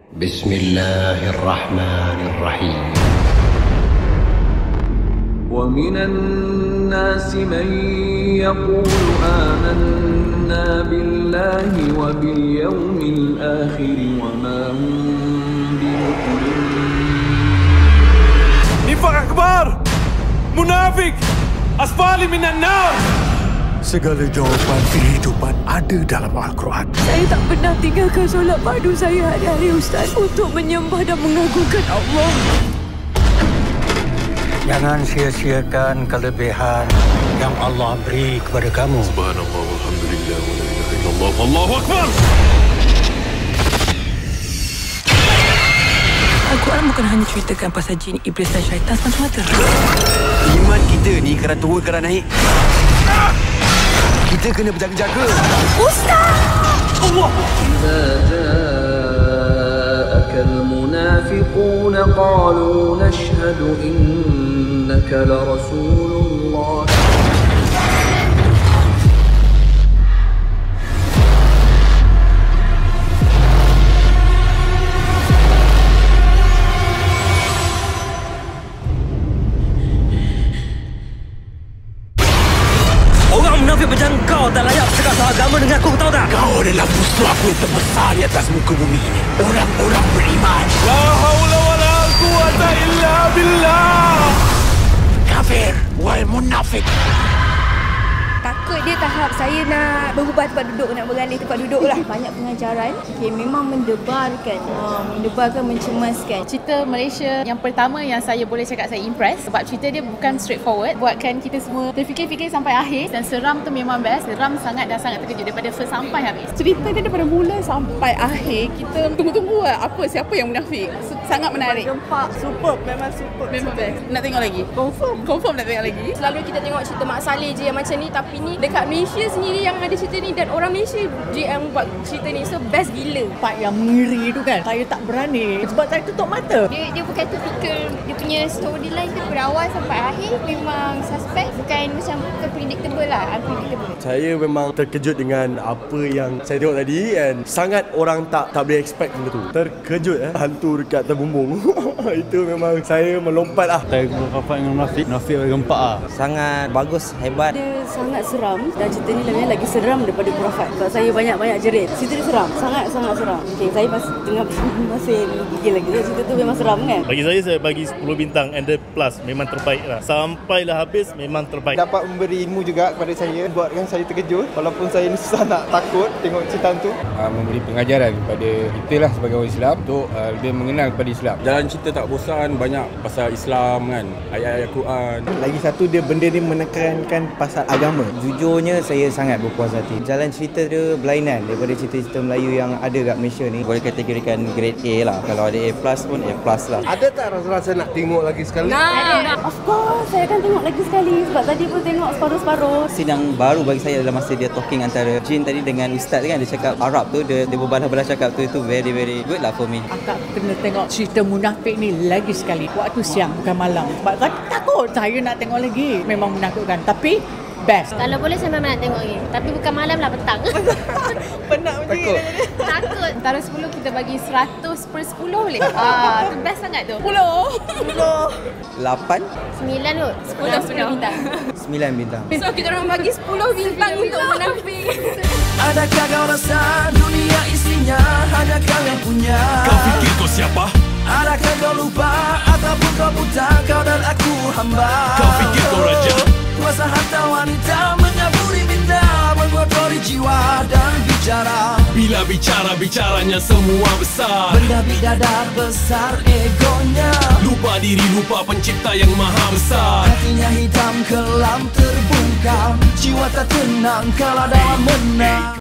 بسم الله الرحمن الرحيم. ومن الناس من يقول آمنا بالله وباليوم الآخر وما هم بمؤمنين. نفاق أكبر، munafik, asfali minan nar. Segala jawapan kehidupan ada dalam Al-Quran. Saya tak pernah tinggalkan solat fardu saya hari-hari, Ustaz, untuk menyembah dan mengagungkan Allah. Jangan sia-siakan kelebihan yang Allah beri kepada kamu. Subhanallah, walhamdulillah, wa la ilaha illallah, wallahu akbar. Al-Quran bukan hanya ceritakan pasal jin, iblis dan syaitan semata-mata. Iman kita ni kerana turun, kerana naik. Kita kena berjaga-jaga. Ustaz! Allah! إذا جاءك المنافقون قالوا نشهد إنك لرسول الله. Orang munafik macam kau tak layak bercakap soal agama dengan aku, tahu tak? Kau adalah musuh aku yang terbesar di atas muka bumi ini. Orang-orang beriman. La haula wa la quwata illa billah. Kafir wal munafik. Takut dia tahap saya nak berubah tempat duduk, nak beralih tempat duduk lah. Banyak pengajaran, memang mendebarkan, mencemaskan. Cerita Malaysia yang pertama yang saya boleh cakap saya impress sebab cerita dia bukan straightforward, buatkan kita semua terfikir-fikir sampai akhir, dan seram tu memang best. Seram sangat dan sangat terkejut daripada first sampai habis. Cerita dia daripada mula sampai akhir kita tunggu-tunggu lah siapa yang munafik. Sangat menarik. Gempak. Superb, memang superb. Memang best. Nak tengok lagi? Confirm nak tengok lagi. Selalu kita tengok cerita Mak Saleh je yang macam ni, tapi ni dekat Malaysia sendiri yang ada cerita ni, dan orang Malaysia je yang buat cerita ni, so best gila. Part yang mengeri tu kan, saya tak berani sebab saya tutup mata. Dia bukan typical, dia punya storyline tu berawal sampai akhir memang suspect, bukan macam predictable lah, unpredictable. Saya memang terkejut dengan apa yang saya tengok tadi, and sangat orang tak boleh expect benda tu. Terkejut hantu dekat atas bumbung. Itu memang saya melompat lah. Saya berkafat dengan Munafik gempak lah. Sangat bagus, hebat. Dia sangat seram, dan cerita ni lebih lagi seram daripada Khurafat. Sebab saya banyak-banyak jerit. Cerita dia seram, sangat-sangat seram. Saya masih gigil lagi. Cerita tu memang seram kan. Bagi saya bagi 10 bintang and the plus. Memang terbaik lah. Sampailah habis memang terbaik. Dapat memberi ilmu juga kepada saya, buatkan saya terkejut. Walaupun saya ni susah nak takut tengok cerita tu. Memberi pengajaran kepada kita lah sebagai orang Islam untuk lebih mengenal kepada Islam. Jalan cerita tak bosan, banyak pasal Islam kan, ayat-ayat Quran. Lagi satu, dia benda ni menekankan pasal agama. Jujurnya saya sangat berpuas hati. Jalan cerita dia berlainan daripada cerita-cerita Melayu yang ada kat Malaysia ni. Boleh kategorikan grade A lah. Kalau ada A+, pun A+ lah. Ada tak rasa-rasa nak tengok lagi sekali? Nah, of course, saya akan tengok lagi sekali. Sebab tadi pun tengok separuh-separuh. Scene yang baru bagi saya adalah masa dia talking antara Jin tadi dengan Ustaz kan. Dia cakap Arab tu, dia berbalah-balah cakap tu, itu very very good lah for me. Akak kena tengok cerita munafik ni lagi sekali. Waktu siang bukan malam. Sebab saya takut saya nak tengok lagi. Memang menakutkan, tapi best. Kalau boleh saya memang nak tengok lagi, tapi bukan malam lah, petang. Penat macam ni. Takut. Antara 10 kita bagi 100/10 boleh? Tu best sangat tu. 8, 9 kot, 10 bintang. 9 bintang. So kita orang bagi 10 bintang untuk munafik. Adakah kau rasa dunia isinya hanya kau yang punya? Kau fikir kau siapa? Adakah kau lupa ataupun kau buta, kau dan aku hamba? Kau fikir kau raja? Kuasa harta wanita menyaburi benda, mengotori jiwa dan bicara. Bila bicaranya semua besar. Benda bidadar besar egonya. Lupa diri, lupa pencipta yang maha besar. Hatinya hitam kelam terbungkam, jiwa tak tenang kalau dalam menang.